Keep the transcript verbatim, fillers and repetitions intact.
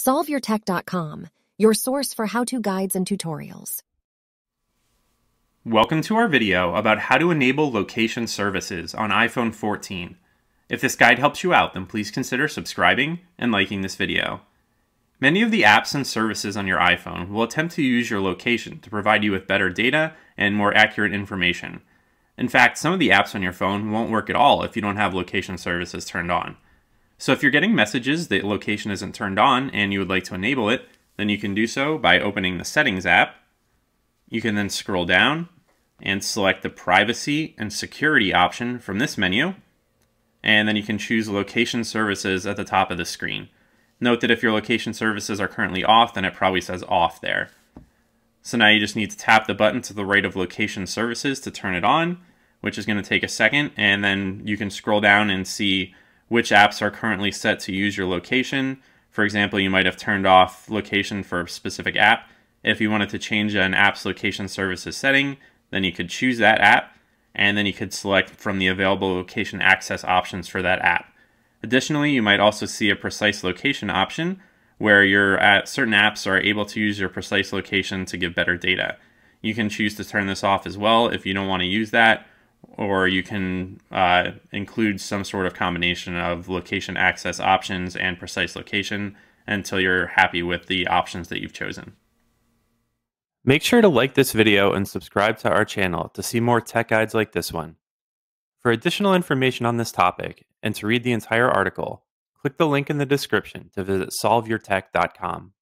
solve your tech dot com, your source for how-to guides and tutorials. Welcome to our video about how to enable location services on iPhone fourteen. If this guide helps you out, then please consider subscribing and liking this video. Many of the apps and services on your iPhone will attempt to use your location to provide you with better data and more accurate information. In fact, some of the apps on your phone won't work at all if you don't have location services turned on. So if you're getting messages that location isn't turned on and you would like to enable it, then you can do so by opening the Settings app. You can then scroll down and select the Privacy and Security option from this menu, and then you can choose Location Services at the top of the screen. Note that if your location services are currently off, then it probably says off there. So now you just need to tap the button to the right of Location Services to turn it on, which is going to take a second, and then you can scroll down and see which apps are currently set to use your location. For example, you might have turned off location for a specific app. If you wanted to change an app's location services setting, then you could choose that app, and then you could select from the available location access options for that app. Additionally, you might also see a precise location option where your at certain apps are able to use your precise location to give better data. You can choose to turn this off as well if you don't want to use that, or you can uh, include some sort of combination of location access options and precise location until you're happy with the options that you've chosen. Make sure to like this video and subscribe to our channel to see more tech guides like this one. For additional information on this topic and to read the entire article, click the link in the description to visit solve your tech dot com.